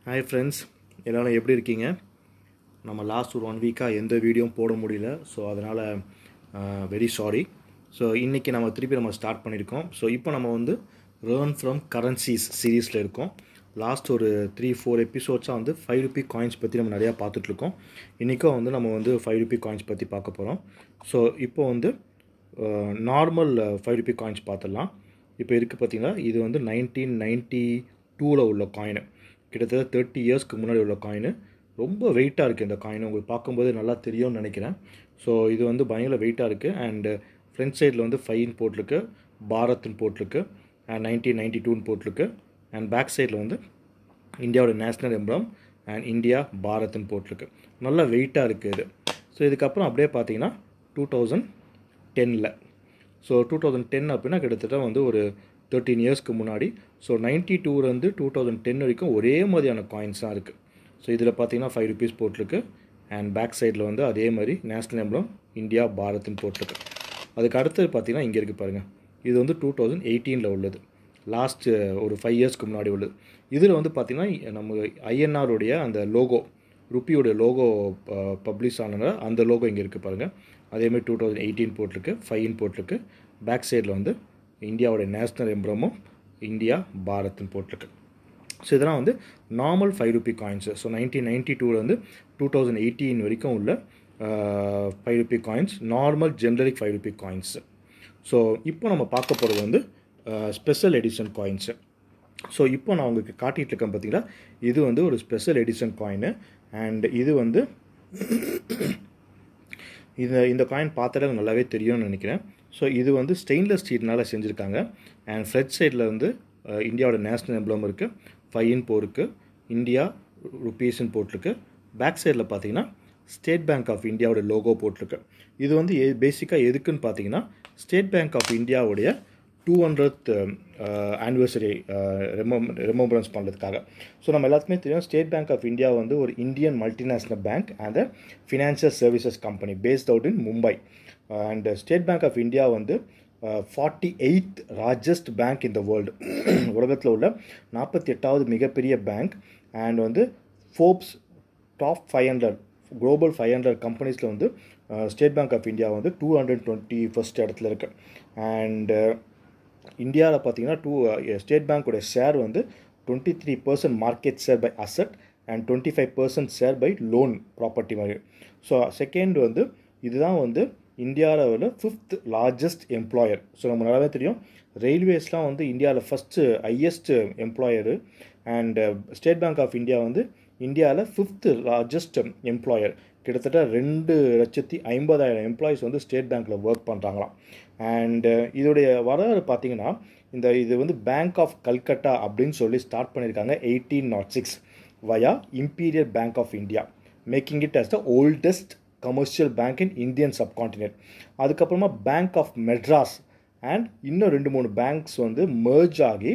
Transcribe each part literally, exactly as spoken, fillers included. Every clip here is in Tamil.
Hi friends, எல்லாரும் எப்படி இருக்கீங்க? நம்ம லாஸ்ட் ஒரு ஒன் வீக்காக எந்த வீடியோவும் போட முடியல. ஸோ அதனால் வெரி சாரி. ஸோ இன்றைக்கி நம்ம திருப்பி நம்ம ஸ்டார்ட் பண்ணியிருக்கோம். ஸோ இப்போ நம்ம வந்து லேர்ன் ஃப்ரம் கரன்சிஸ் சீரீஸில் இருக்கோம். லாஸ்ட் ஒரு த்ரீ ஃபோர் எபிசோட்ஸாக வந்து ஃபைவ் ருபி காயின்ஸ் பற்றி நம்ம நிறையா பார்த்துட்ருக்கோம். இன்றைக்கும் வந்து நம்ம வந்து ஃபைவ் ருபி காயின்ஸ் பற்றி பார்க்க போகிறோம். ஸோ இப்போ வந்து நார்மல் ஃபைவ் ருபி காயின்ஸ் பார்த்துடலாம். இப்போ இருக்குது பார்த்திங்கன்னா, இது வந்து நைன்டீன் நைன்ட்டி டூவில் உள்ள காயின், கிட்டத்தட்ட தேர்ட்டி இயர்ஸ்க்கு முன்னாடி உள்ள காயின். ரொம்ப வெயிட்டாக இருக்குது இந்த காயின், உங்களுக்கு பார்க்கும்போது நல்லா தெரியும்னு நினைக்கிறேன். ஸோ இது வந்து பயங்கர வெயிட்டாக இருக்குது. அண்டு ஃப்ரண்ட் சைடில் வந்து ஃபைவ்னு போட்டிருக்கு, பாரத்னு போட்டிருக்கு, அண்ட் நைன்டீன் நைன்ட்டி டூன்னு போட்டிருக்கு. அண்ட் பேக் சைடில் வந்து இந்தியாவோட நேஷ்னல் எம்பளம் அண்ட் இந்தியா பாரத்னு போட்டிருக்கு. நல்லா வெயிட்டாக இருக்குது இது. ஸோ இதுக்கப்புறம் அப்படியே பார்த்தீங்கன்னா டூ தௌசண்ட் டென்னில் ஸோ டூ தௌசண்ட் டென் அப்படின்னா கிட்டத்தட்ட வந்து ஒரு தேர்ட்டீன் இயர்ஸ்க்கு முன்னாடி. ஸோ நைன்ட்டி டூலேருந்து டூ தௌசண்ட் டென் வரைக்கும் ஒரே மாதிரியான காயின்ஸ் தான் இருக்குது. ஸோ இதில் பார்த்தீங்கன்னா ஃபைவ் ருபீஸ் போட்டிருக்கு. அண்ட் பேக் சைடில் வந்து அதே மாதிரி நேஷ்னல் எம்பளம் இந்தியா பாரத்னு போட்டிருக்கு. அதுக்கு அடுத்தது பார்த்தீங்கன்னா இங்கே இருக்குது பாருங்கள், இது வந்து டூ தௌசண்ட் எயிட்டீனில் உள்ளது, லாஸ்ட்டு ஒரு ஃபைவ் இயர்ஸ்க்கு முன்னாடி உள்ளது. இதில் வந்து பார்த்திங்கன்னா நம்ம ஐஎன்ஆருடைய அந்த லோகோ, ருப்பியோடைய லோகோ பப்ளிஷ் ஆனது, அந்த லோகோ இங்கே இருக்குது பாருங்கள். அதேமாதிரி டூ தௌசண்ட் எயிட்டீன் போட்டிருக்கு, ஃபைவ்னு போட்டிருக்கு. பேக் சைடில் வந்து இந்தியாவோடைய நேஷ்னல் எம்பளமும் இந்தியா பாரத்னு போட்டிருக்கு. ஸோ இதெல்லாம் வந்து normal five rupee coins. So nineteen ninety டூலேருந்து டூ தௌசண்ட் எயிட்டீன் வரைக்கும் உள்ள five rupee coins, normal generic five rupee coins. So இப்போ நம்ம பார்க்க போகிறது வந்து ஸ்பெஷல் எடிஷன் காயின்ஸு. ஸோ இப்போ நான் உங்களுக்கு காட்டிகிட்டு இருக்கேன் பார்த்தீங்களா, இது வந்து ஒரு ஸ்பெஷல் எடிஷன் காயினு. அண்ட் இது வந்து இது இந்த காயின் பார்த்தாலே நல்லாவே தெரியும்னு நினைக்கிறேன். ஸோ இது வந்து ஸ்டெயின்லெஸ் ஸ்டீல்னால் செஞ்சுருக்காங்க. அண்ட் ஃப்ரண்ட் சைடில் வந்து இந்தியாவோட நேஷ்னல் எம்பளம் இருக்குது, ஃபைன் போருக்கு, இந்தியா ருப்பீஸ்ன்னு போட்டிருக்கு. பேக் சைடில் பார்த்தீங்கன்னா ஸ்டேட் பேங்க் ஆஃப் இந்தியாவோட லோகோ போட்டிருக்கு. இது வந்து எ பேசிக்காக எதுக்குன்னு பார்த்தீங்கன்னா, ஸ்டேட் பேங்க் ஆஃப் இந்தியாவுடைய two hundred anniversary rem remembrance பண்ணுறதுக்காக. ஸோ நம்ம எல்லாத்துக்குமே தெரியும், ஸ்டேட் பேங்க் ஆஃப் இந்தியா வந்து ஒரு Indian multinational bank and financial services company based out in Mumbai. And State Bank of India வந்து forty eighth largest bank in the world, உலகத்தில் உள்ள நாற்பத்தி எட்டாவது மிகப்பெரிய பேங்க். அண்ட் வந்து Forbes top five hundred global five hundred கம்பெனிஸில் வந்து ஸ்டேட் பேங்க் ஆஃப் இந்தியா வந்து டூ ஹண்ட்ரட் டுவெண்ட்டி ஃபஸ்ட் இடத்துல இருக்குது. அண்டு இந்தியாவில் பார்த்தீங்கன்னா டூ ஸ்டேட் பேங்க்கோடைய ஷேர் வந்து twenty three percent market share by asset and twenty five percent share by loan property மாதிரி. ஸோ செகண்ட் வந்து இதுதான் வந்து இந்தியாவில் உள்ள ஃபிஃப்த் லார்ஜஸ்ட் எம்ப்ளாயர். ஸோ நம்ம நல்லாவே தெரியும், ரயில்வேஸ்லாம் வந்து இந்தியாவில் first highest employer. And State Bank of India வந்து இந்தியாவில் ஃபிஃப்த்து லார்ஜஸ்ட் எம்ப்ளாயர். கிட்டத்தட்ட ரெண்டு லட்சத்தி ஐம்பதாயிரம் எம்ப்ளாயிஸ் வந்து ஸ்டேட் பேங்க்கில் ஒர்க் பண்ணுறாங்களாம். அண்டு இதோடைய வரலாறு பார்த்திங்கன்னா, இந்த இது வந்து பேங்க் ஆஃப் கல்கட்டா அப்படின்னு சொல்லி ஸ்டார்ட் பண்ணியிருக்காங்க eighteen nought six via Imperial Bank of India, making it as the oldest commercial bank in Indian subcontinent. அதுக்கப்புறமா பேங்க் ஆஃப் மெட்ராஸ் அண்ட் இன்னும் ரெண்டு மூணு பேங்க்ஸ் வந்து மெர்ஜ் ஆகி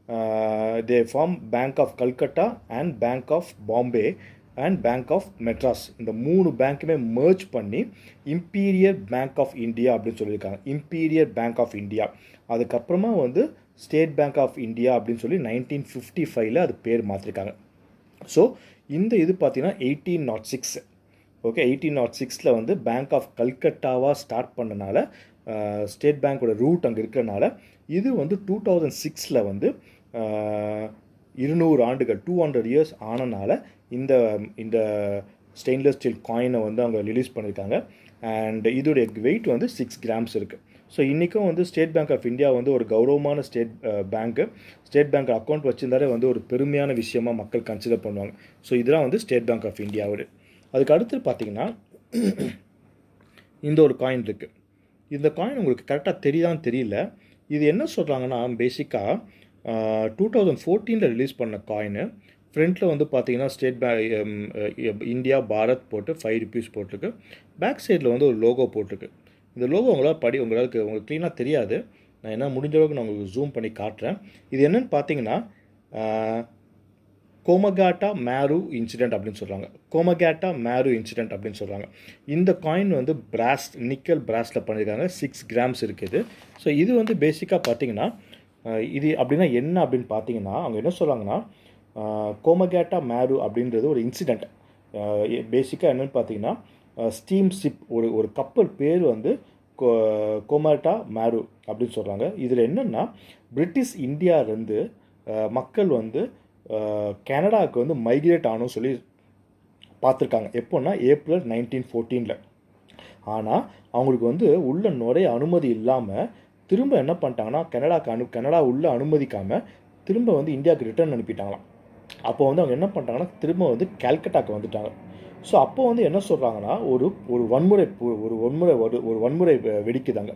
they form Bank of Calcutta and Bank of Bombay and Bank of Madras. இந்த மூணு பேங்க்குமே மெர்ஜ் பண்ணி இம்பீரியல் பேங்க் ஆஃப் இந்தியா அப்படின்னு சொல்லியிருக்காங்க, இம்பீரியல் பேங்க் ஆஃப் இந்தியா. அதுக்கப்புறமா வந்து ஸ்டேட் பேங்க் ஆஃப் இந்தியா அப்படின்னு சொல்லி நைன்டீன் ஃபிஃப்டி ஃபைவ்ல அது பேர் மாற்றிருக்காங்க. ஸோ இந்த இது பார்த்தீங்கன்னா eighteen nought six okay eighteen nought சிக்ஸில் வந்து பேங்க் ஆஃப் கல்கட்டாவாக ஸ்டார்ட் பண்ணனால, ஸ்டேட் பேங்க்கோட ரூட் அங்கே இருக்கிறனால, இது வந்து டூ தௌசண்ட் சிக்ஸில் வந்து இருநூறு ஆண்டுகள் டூ ஹண்ட்ரட் இயர்ஸ் ஆனனால இந்த இந்த ஸ்டெயின்லெஸ் ஸ்டீல் காயினை வந்து அவங்க ரிலீஸ் பண்ணியிருக்காங்க. அண்ட் இதோடைய வெயிட் வந்து சிக்ஸ் கிராம்ஸ் இருக்குது. ஸோ இன்றைக்கும் வந்து ஸ்டேட் பேங்க் ஆஃப் இந்தியா வந்து ஒரு கௌரவமான State bank. State Bank account வச்சுருந்தாலே வந்து ஒரு பெருமையான விஷயமாக மக்கள் கன்சிடர் பண்ணுவாங்க. ஸோ இதெல்லாம் வந்து ஸ்டேட் பேங்க் ஆஃப் இந்தியாவோட. அதுக்கு அடுத்து பார்த்தீங்கன்னா இந்த ஒரு காயின் இருக்குது. இந்த காயின் உங்களுக்கு கரெக்டாக தெரியுதான்னு தெரியல. இது என்ன சொல்கிறாங்கன்னா, பேசிக்காக டூ தௌசண்ட் ஃபோர்டீனில் ரிலீஸ் பண்ண காயினு. ஃப்ரண்ட்டில் வந்து பார்த்தீங்கன்னா ஸ்டேட் பேங்க் இந்தியா பாரத் போட்டு ஃபைவ் ருபீஸ் போட்டிருக்கு. பேக் சைடில் வந்து ஒரு லோகோ போட்டிருக்கு. இந்த லோகோ உங்களால் படி உங்களுக்கு உங்களுக்கு க்ளீனாக தெரியாது. நான் என்ன முடிஞ்ச அளவுக்கு நான் உங்களுக்கு ஜூம் பண்ணி காட்டுறேன். இது என்னென்னு பார்த்தீங்கன்னா கோமகாட்டா மேரு இன்சிடென்ட் அப்படின்னு சொல்கிறாங்க. கோமகாட்டா மேரு இன்சிடென்ட் அப்படின்னு சொல்கிறாங்க. இந்த காயின் வந்து பிராஸ் நிக்கல் பிராஸில் பண்ணியிருக்காங்க. சிக்ஸ் கிராம்ஸ் இருக்குது. ஸோ இது வந்து பேசிக்காக பார்த்தீங்கன்னா இது அப்படின்னா என்ன அப்படின்னு பார்த்தீங்கன்னா, அவங்க என்ன சொல்கிறாங்கன்னா, கோமகேட்டா மேரு அப்படின்றது ஒரு இன்சிடெண்ட். பேசிக்காக என்னென்னு பார்த்தீங்கன்னா ஸ்டீம் ஷிப் ஒரு ஒரு கப்பல் பேர் வந்து கோ கோமேட்டா மேரு அப்படின்னு சொல்கிறாங்க. இதில் என்னென்னா பிரிட்டிஷ் இந்தியாவிலேருந்து மக்கள் வந்து கனடாவுக்கு வந்து மைக்ரேட் ஆகணும்னு சொல்லி பார்த்துருக்காங்க. எப்போன்னா ஏப்ரல் நைன்டீன் ஃபோர்டீனில். ஆனால் அவங்களுக்கு வந்து உள்ள நுழைய அனுமதி இல்லாமல் திரும்ப என்ன பண்ணிட்டாங்கன்னா கனடாக்கு அனு கனடா உள்ளே அனுமதிக்காமல் திரும்ப வந்து இந்தியாவுக்கு ரிட்டர்ன் அனுப்பிட்டாங்களாம். அப்போ வந்து அவங்க என்ன பண்ணிட்டாங்கன்னா திரும்ப வந்து கல்கட்டாக்கு வந்துட்டாங்க. ஸோ அப்போ வந்து என்ன சொல்கிறாங்கன்னா ஒரு ஒரு வன்முறை ஒரு வன்முறை ஒரு வன்முறை வெடிக்குதாங்க.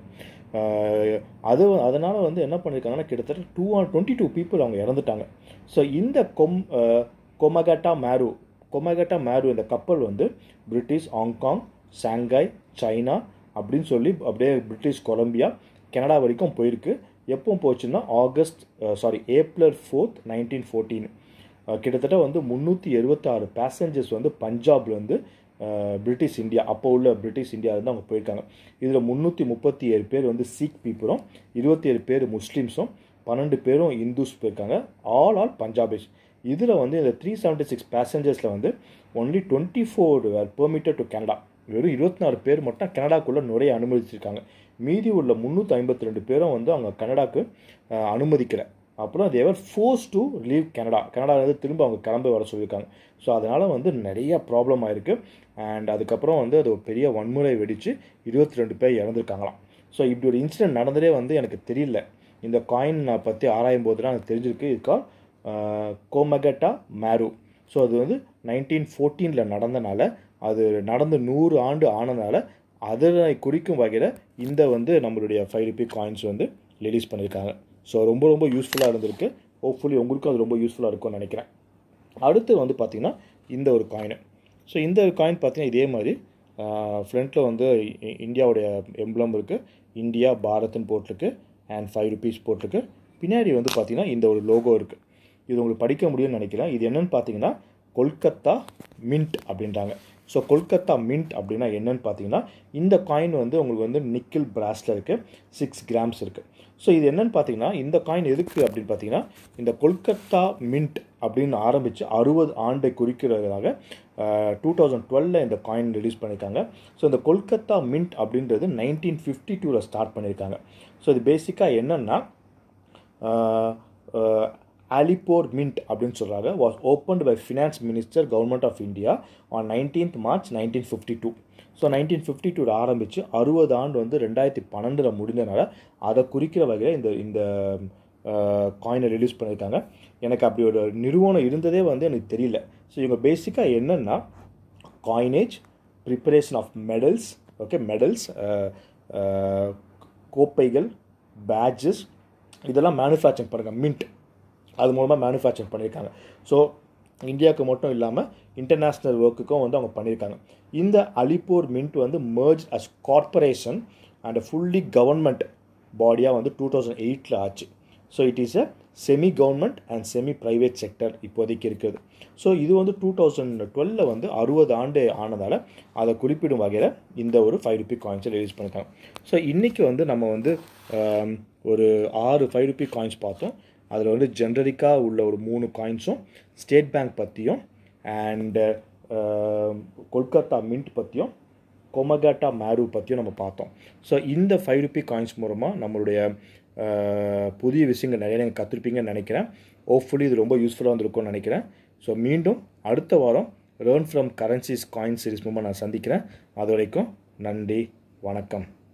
அது அதனால் வந்து என்ன பண்ணியிருக்காங்கன்னா கிட்டத்தட்ட டூ டுவெண்ட்டி டூ பீப்புள் அவங்க இறந்துட்டாங்க. ஸோ இந்த கொம் கொமகேட்டா மேரு கொமகேட்டா மேரு இந்த கப்பல் வந்து பிரிட்டிஷ், ஹாங்காங், ஷாங்காய், சைனா அப்படின்னு சொல்லி அப்படியே பிரிட்டிஷ் கொலம்பியா, கனடா வரைக்கும் போயிருக்கு. எப்போ போச்சுன்னா August sorry April fourth nineteen fourteen. கிட்டத்தட்ட வந்து முந்நூற்றி எழுபத்தாறு பேசஞ்சர்ஸ் வந்து பஞ்சாப்லேருந்து பிரிட்டிஷ் இந்தியா, அப்போ உள்ள பிரிட்டிஷ் இந்தியாவிலேருந்து அவங்க போயிருக்காங்க. இதில் முந்நூற்றி முப்பத்தி ஏழு பேர் வந்து சீக் பீப்புளும், இருபத்தி ஏழு பேர் முஸ்லீம்ஸும், பன்னெண்டு பேரும் இந்துஸ் போயிருக்காங்க. All all Punjabis. இதில் வந்து இந்த த்ரீ செவன்ட்டி சிக்ஸ் பேசஞ்சர்ஸில் வந்து only twenty four were permitted to Canada. வெறும் இருபத்தி நாலு பேர் மட்டும் கனடாக்குள்ளே நுழைய அனுமதிச்சிருக்காங்க. மீதி உள்ள முந்நூற்றி ஐம்பத்தி ரெண்டு பேரும் வந்து அவங்க கனடாக்கு அனுமதிக்கல. அப்புறம் they were force to leave Canada. கனடாவிலேருந்து திரும்ப அவங்க கிளம்பி வர சொல்லியிருக்காங்க. ஸோ அதனால் வந்து நிறைய ப்ராப்ளம் ஆயிருக்கு. அண்ட் அதுக்கப்புறம் வந்து அது ஒரு பெரிய வன்முறை வெடித்து இருபத்தி ரெண்டு பேர் இறந்துருக்காங்களாம். ஸோ இப்படி ஒரு இன்சிடென்ட் நடந்ததே வந்து எனக்கு தெரியல. இந்த காயின் நான் பற்றி ஆராயும் போது தான் எனக்கு தெரிஞ்சிருக்கு. இதுக்கா கோமகேட்டா மேரு. ஸோ அது வந்து நைன்டீன் ஃபோர்டீனில் நடந்தனால, அது நடந்து நூறு ஆண்டு ஆனதுனால அதனை குறிக்கும் வகையில் இந்த வந்து நம்மளுடைய ஃபைவ் ருபி காயின்ஸ் வந்து ரிலீஸ் பண்ணியிருக்காங்க. ஸோ ரொம்ப ரொம்ப யூஸ்ஃபுல்லாக இருந்திருக்கு. ஹோப்ஃபுல்லி உங்களுக்கும் அது ரொம்ப யூஸ்ஃபுல்லாக இருக்கும்னு நினைக்கிறேன். அடுத்து வந்து பார்த்திங்கன்னா இந்த ஒரு காயின். ஸோ இந்த ஒரு காயின் பார்த்திங்கன்னா இதே மாதிரி ஃப்ரண்ட்டில் வந்து இந்தியாவுடைய எம்ப்ளம் இருக்குது, இந்தியா பாரத்னு போட்டிருக்கு, அண்ட் ஃபைவ் ருபீஸ் போட்டிருக்கு. பின்னாடி வந்து பார்த்திங்கன்னா இந்த ஒரு லோகோ இருக்குது. இது உங்களுக்கு படிக்க முடியும்னு நினைக்கிறேன். இது என்னென்னு பார்த்தீங்கன்னா கொல்கத்தா மின்ட் அப்படின்றாங்க. ஸோ கொல்கத்தா மின்ட் அப்படின்னா என்னென்னு பார்த்தீங்கன்னா இந்த காயின் வந்து உங்களுக்கு வந்து நிக்கில் பிராஸில் இருக்குது, சிக்ஸ் கிராம்ஸ் இருக்குது. ஸோ இது என்னென்னு பார்த்தீங்கன்னா இந்த காயின் எதுக்கு அப்படின்னு பார்த்தீங்கன்னா இந்த கொல்கத்தா மின்ட் அப்படின்னு ஆரம்பித்து அறுபது ஆண்டை குறிக்கிறதுக்காக டூ தௌசண்ட் டுவெலில் இந்த காயின் ரிலீஸ் பண்ணியிருக்காங்க. ஸோ இந்த கொல்கத்தா மின்ட் அப்படின்றது நைன்டீன் ஃபிஃப்டி டூவில் ஸ்டார்ட் பண்ணியிருக்காங்க. ஸோ இது பேசிக்காக என்னென்னா அலிப்போர் மின்ட் அப்படின்னு சொல்கிறாங்க. Was opened by finance minister government of India on nineteenth March nineteen fifty two. So nineteen fifty டூவில் ஆரம்பித்து அறுபது ஆண்டு வந்து ரெண்டாயிரத்தி பன்னெண்டில் முடிஞ்சனால அதை குறிக்கிற வகையில் இந்த இந்த காயினை ரிலீஸ் பண்ணியிருக்காங்க. எனக்கு அப்படி ஒரு நிறுவனம் இருந்ததே வந்து எனக்கு தெரியல. ஸோ இவங்க பேசிக்காக என்னென்னா coinage, preparation of medals, okay medals, கோப்பைகள், பேட்ஜஸ் இதெல்லாம் மேனுஃபேக்சர் பண்ணுறாங்க. மின்ட் அது மூலமாக மேனுஃபேக்சர் பண்ணியிருக்காங்க. ஸோ இந்தியாவுக்கு மட்டும் இல்லாமல் இன்டர்நேஷ்னல் ஒர்க்குக்கும் வந்து அவங்க பண்ணியிருக்காங்க. இந்த அலிப்பூர் மின்ட் வந்து merge as corporation and fully government பாடியாக வந்து டூ தௌசண்ட் எயிட்டில் ஆச்சு. So it is a semi government and semi private sector இப்போதைக்கு இருக்குது. ஸோ இது வந்து டூ தௌசண்ட் டுவெலில் வந்து அறுபது ஆண்டு ஆனதால் அதை குறிப்பிடும் வகையில் இந்த ஒரு ஃபைவ் ருபி காயின்ஸை ரிலீஸ் பண்ணியிருக்காங்க. ஸோ இன்றைக்கி வந்து நம்ம வந்து ஒரு ஆறு ஃபைவ் ருபி காயின்ஸ் பார்த்தோம். அதில் வந்து ஜென்ரலிக்காக உள்ள ஒரு மூணு காயின்ஸும், ஸ்டேட் பேங்க் பற்றியும், அண்டு கொல்கத்தா மின்ட் பற்றியும், கொமகேட்டா மேரு பற்றியும் நம்ம பார்த்தோம். ஸோ இந்த ஃபைவ் ருபி காயின்ஸ் மூலமாக நம்மளுடைய புதிய விஷயங்கள் நிறைய நீங்கள் கற்றுருப்பீங்கன்னு நினைக்கிறேன். ஹோப்ஃபுல்லி இது ரொம்ப யூஸ்ஃபுல்லாக இருந்திருக்கும்னு நினைக்கிறேன். ஸோ மீண்டும் அடுத்த வாரம் learn from currencies coin series மூலமாக நான் சந்திக்கிறேன். அது வரைக்கும் நன்றி, வணக்கம்.